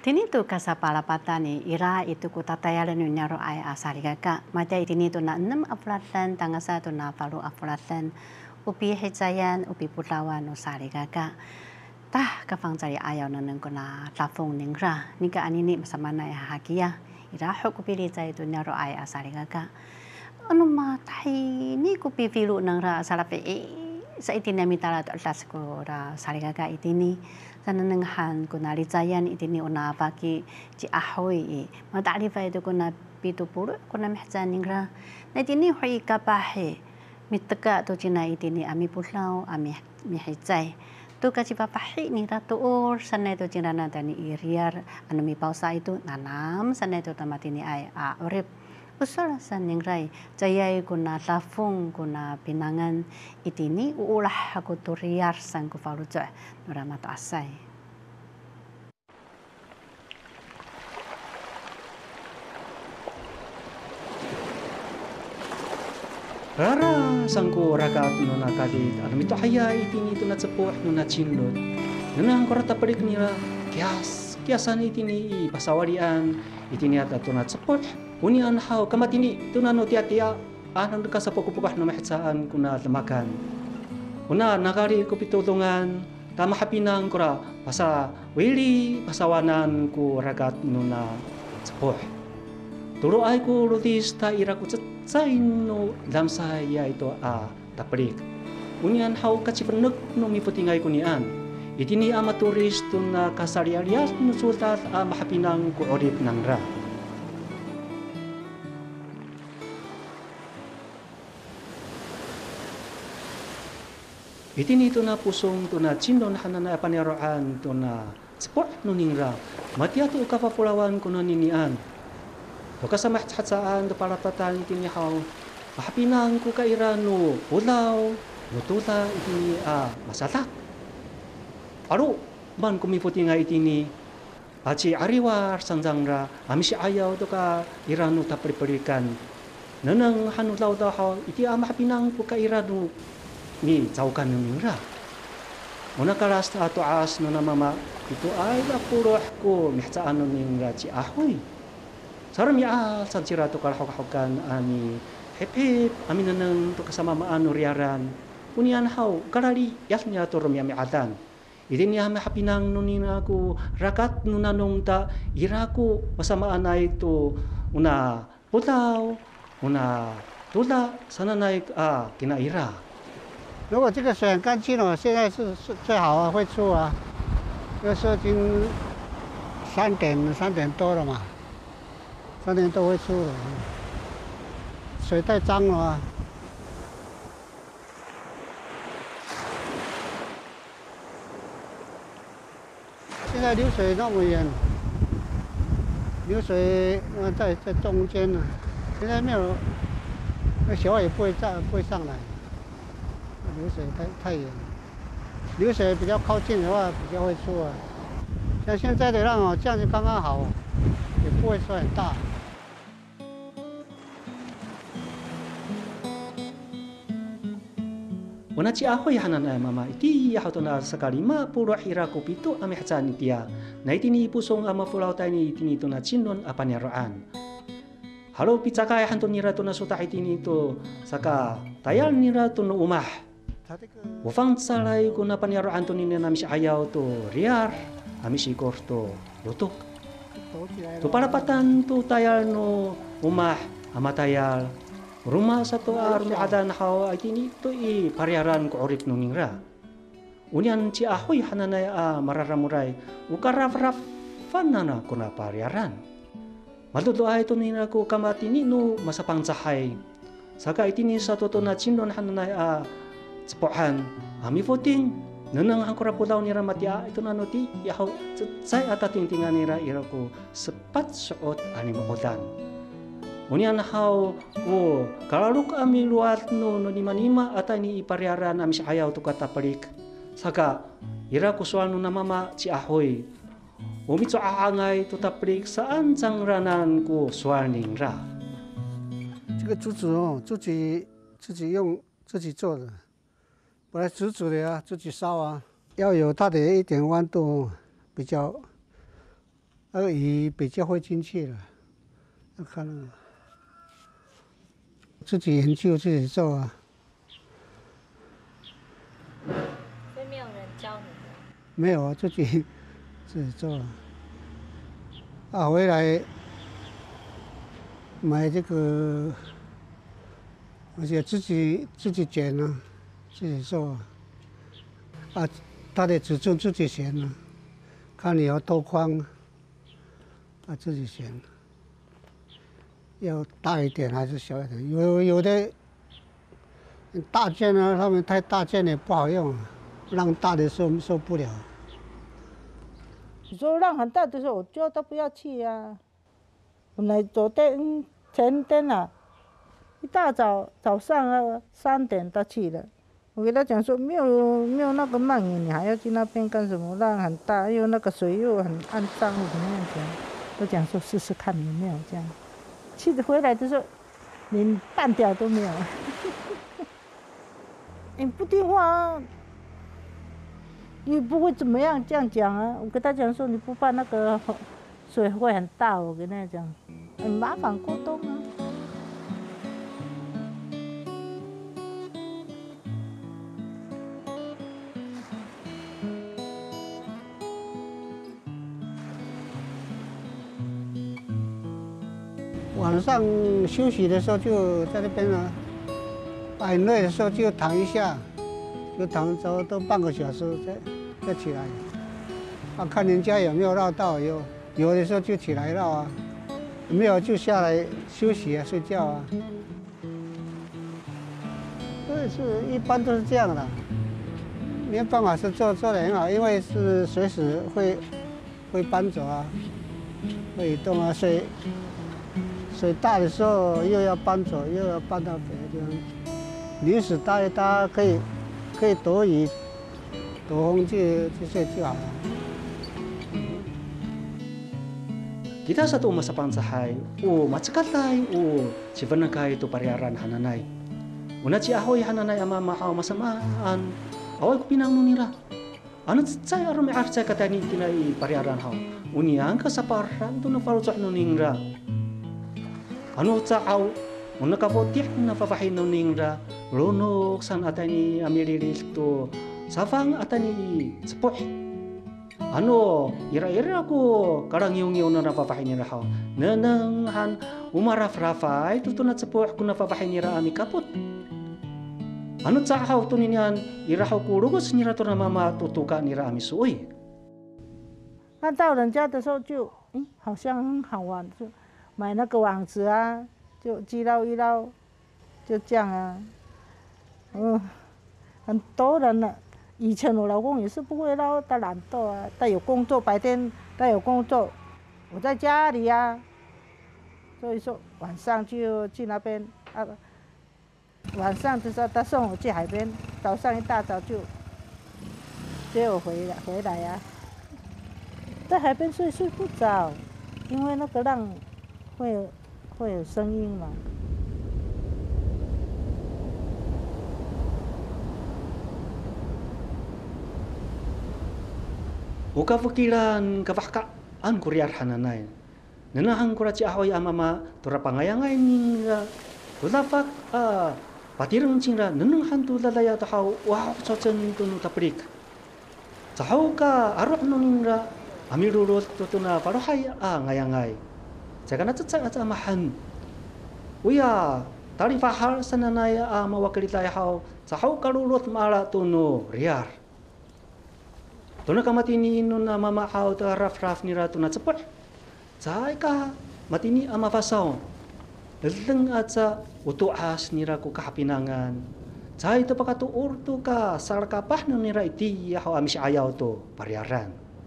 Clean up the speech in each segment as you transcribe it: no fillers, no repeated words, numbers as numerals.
Tinito ka sa palapatan ni ira itu ku tatayalan ni nyaro ay asariga ka. Mata itinito na 6 aflatan tanga sa to na 8 aflatan. Upi hecayan, upi putlawan no sariga ka. Tah kafang cari ayaw na nang kuna tafong ningra. Nika anini masama na hakiya. Ira ho kupili cai to nyaro ay asariga ka. Ano matahi ni kupi filu nang ra salapi sa itinami tala to atas ko ra sariga ka itini. Sa nananghan ko na rizayan itini una paki ci ahoy matalifa ito ko na pito puro ko na mehjan ningra na itini hoy kapahe mitaka to cina itini ami puslaw ami mihijay to kasi papahi ni ratuor sanay to cina na tani iriar ano mi pausa itu nanam sanay to tamatini ay orip usul san ningray jayay ko na lafong ko na pinangan itini uulah ako turiar sang ko falujo nura mato asay. Rara sangko rakaat no na kalit ano mito haya itini ito na tsapuh no na chinlot nanang korata palik nila kiasan itini pasawarian itini at ato na tsapuh unian haw kamatini ito na no tiya anan ka sa pagkupukah no mahitsaan kuna lamakan una nagari ko pitulungan tama hapinang kura pasa wili pasawanan ko rakaat no na tsapuh turo ay ko lutis ta ira ko sain no dalam saya itu taprik. Unian hau kacipenuk no miputingay kunian. Itini turis tu na kasarialias no sultat mahapinang ko orip nang ra. Itini tu na pusong tu na cindon hanana paneroan tu na sport no ningra. Matiatu kapapulawan ko no ninian. Kasama hatsaan do palapatan itini haw mahapinang ko kaira no ulaw no tuta itini masatak aro man kumiputi nga itini aci ariwar sanjangra amisi ayaw to ka ira no tapriperikan nanang hanulaw daw haw iti mahapinang ko kaira no ni jaukan no mingra una kalas ato as no na mama ito ay lapuroh ko mihsaan no mingra ci ahoy Saram ya sa sira to kalahok-hokan ani hep amin nang to kasama maano riaran unian haw karali yas niya to rum yami atan idin niya mahapinang nunina ko rakat nunanong ta iraku masamaan ay to una putaw una tula sana naik kinaira 如果这个水很干净了，现在是最好啊，会出啊。就是已经3点多了嘛。3点多会出了，水太脏了啊。现在流水那么远，流水在中间呢，现在没有，那小也不会上来，流水太远，流水比较靠近的话比较会出啊。像现在的浪这样就刚刚好，也不会说很大。 Wana ci ahoy hanan ay mama iti yahato na sakali ma puro hira ko pito ami hatsan itiya na itini pusong ama pulaw tayo ni itini to na chinon apanyaroan. Halo pitsakay hanton nira to na suta itini to saka tayal nira to no umah. Ufang salay ko na panyaroan to nina nami si ayaw to riar ami si to lutok. To parapatan to tayal no umah amatayal. Rumah satu armi adan haw ay tinito pariaran ko orip nuningra. Unian ci ahoy hananay mararamuray ukaraf-rafan na ko na pariaran. Maludo ay to nina ko kamatini no masapang sahay. Saka itini sa toto na cindon hananay tsepohan ami voting nanang ang kurapulaw nira matia ito na noti yahaw say atatintingan nira ira ko sepat suot animodan. Unian haw kalaluk ami luat no nima ata ni ipariaran ami sa ayaw to katapalik saka ira kusual no na mama ci ahoy umitso aangay to taplik saan sang ranan ko sual ningra 这个竹子哦，自己用自己做的，本来煮的啊，自己烧啊，要有它的一点温度，比较那个鱼比较会进去了。要看那个自己研究自己做啊。 所以没有人教你的？ 没有啊，自己做啊。啊，回来买这个，而且自己剪啊，自己做啊。啊，它的尺寸自己选啊，看你要多宽啊，自己选。要大一点还是小一点？有的大件呢，他们太大件也不好用啊，浪大的受不了。 你说浪很大的时候，我叫他不要去呀。本来前天啊，一大早上啊3点他去了。我给他讲说，没有那个鳗鱼，你还要去那边干什么？浪很大，又那个水又很肮脏，怎么样讲？我讲说试试看有没有这样。去回来的时候，连半条都没有。你不听话啊，你不会怎么样这样讲啊？我跟他讲说，你不怕那个水会很大？我跟他讲，很麻烦沟通啊。 晚上休息的时候就在那边啊，很累的时候就躺一下，就躺差不多半个小时再起来。啊，看人家有没有绕到，有的时候就起来绕啊，没有就下来休息啊，睡觉啊。一般都是这样的，没有办法是做得很好，因为是随时会搬走啊，会移动啊，水大的时候又要搬走，又要搬到别的地方。临时搭一搭，可以躲雨、躲风这些就好了。 Kita satu masa pansahay, matsakalay, sibanagay to pariaran hananay. Una si ahoy hananay ama maaw masamaan, away ko pinangno nila. Ano tsay arum arsa katani tinay pariaran haw. Uniang ka sa paran to na farutsak no ningra. Ano tsaaw, una ka potih na papahin no ningra, ronok san atani amililis to safang atani sepoh. Ano, ira-ira ko karang yung na napapahin nila ho. Nananghan umaraf-rafay, tutunat sa puwak ko napapahin nila ami kapot. Ano tsahaw to ninyan, irahaw ko rugos nila to na mamatutuka nila ami suoy. 看到人家的时候就，好像很好玩，就买那个网子啊，就一捞一捞，就这样啊。很多人呢。以前我老公也是不会捞，他懒惰啊，他有工作，白天他有工作，我在家里啊，所以说晚上就去那边啊，晚上的时候他送我去海边，早上一大早就接我回来呀、在海边睡不着，因为那个浪会有声音嘛。 Uka fukilan kapahkaan kuryar hananay. Nanahang kurat si ahoy amama tura pangayangay ninga. Ulafak patirang chingra nananghan tu lalaya tahaw wow chochen tu taprik. Tahaw ka arok no ningra amirurot tu na parohay ngayangay. Saka natsatsa at amahan. Uya tari fahal sananaya mawakilitay haw tahaw karurot mala tu no riar. Tuna ka matini nun na mamaaw ta raf-raf nira tuna tsapot. Tsay ka matini amafasaw. Dalang at sa utuas nira ko kahapinangan. Tsay ito pakatuur to ka sarakapah nun nira iti yahaw amis ayaw to pariaran.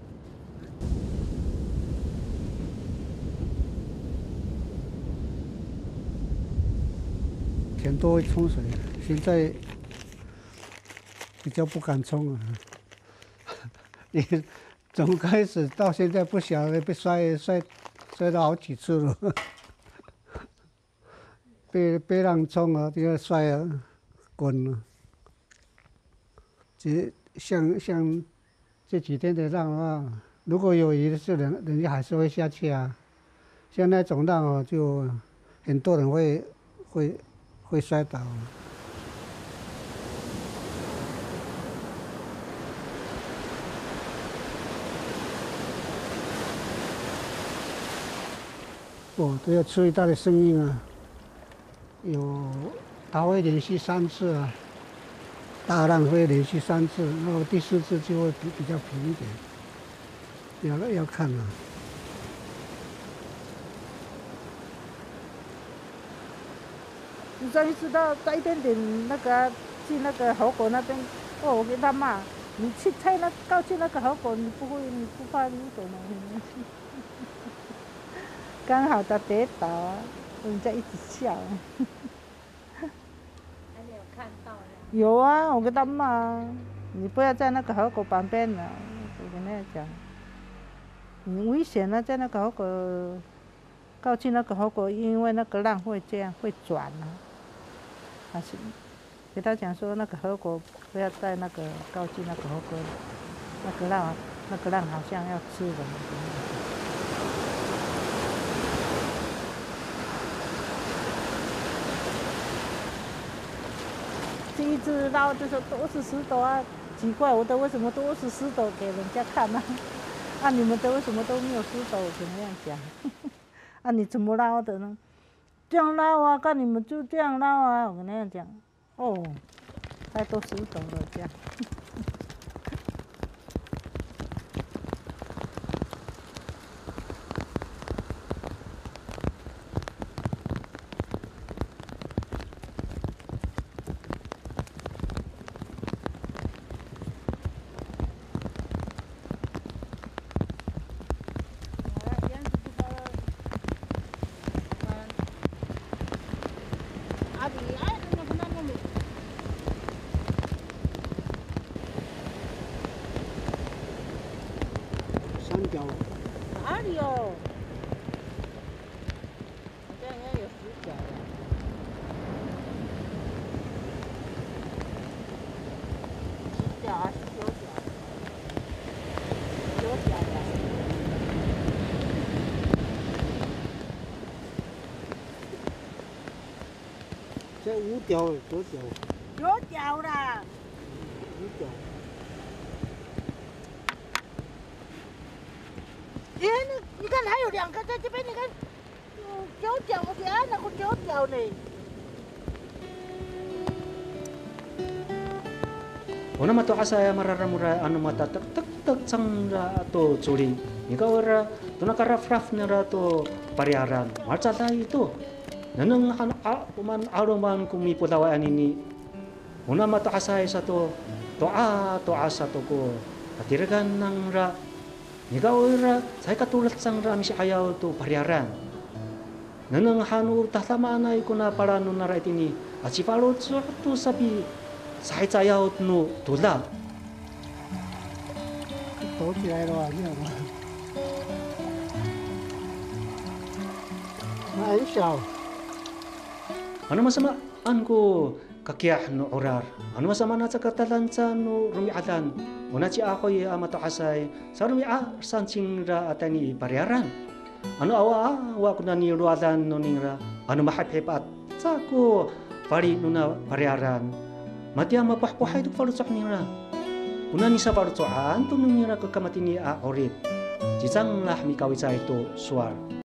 钱都会冲水，现在比较不敢冲了。你从开始到现在不晓得被摔到好几次了，被浪冲啊，就要摔啊，滚了。像这几天的浪啊， 如果有鱼是人家还是会下去啊。像那种浪哦，就很多人会摔倒。哦，都要注意它的声音啊，它会连续3次啊，大浪会连续3次，然后第4次就会比较平一点，要看啊。 你终于知道在一点点那个去那个河口那边，哦，我跟他骂，你去猜那靠近那个河口，你不怕你走吗？刚好他跌倒啊，人家一直笑。 还没有看到呀。 有啊，我跟他骂，你不要在那个河口旁边了，我跟他讲，很危险啊，在那个河口，靠近那个河口，因为那个浪会这样会转啊。还是给他讲说，那个河口不要在那个靠近那个河口，那个浪好像要吃人。第一次捞的时候都是石头啊，奇怪，我的为什么都是石头给人家看呢？啊，你们的为什么都没有石头？我怎么样讲？啊，你怎么捞的呢？这样捞啊，看你们就这样捞啊，我跟那样讲。哦，太多石头了，这样。 3角哪里有？这样要有10角了。10角还是9角？9角的。 这5角9角 9角啦。 5角。 耶，你看还有2个在这边，你看，9角，我给按了个9角呢。 Una mato asaya mararamura anu mata tek sangra to curi. Nika ora tuna karafraf nera to pariaran. Marca itu. Nanang uman aruman kumi pudawaan ini. Una mato asaya satu toa satu ko. Patiragan nang ra. Nika ora saya katulad sangra misi ayaw to pariaran. Nanang hanu tatama ko na parano nara itini. At si Palo to sabi 사이자야웃 노 돌다 抖起来了啊，你看嘛，那很小。 Ano masama ko kakiyah no orar. Ano masama na sa katalansa no rumiatan. Una si ako'y amato asay sa rumia sansing ra atani pariaran. Ano awa ko na ni ruadan no ningra. Ano mahapepat sa ko pari no na pariaran. Mati ang mapahpuhay ito palutsok nira. Una ni sa palutsokan, tunong nira kakamatini a orit. Jisang lah mikawisa ito suar.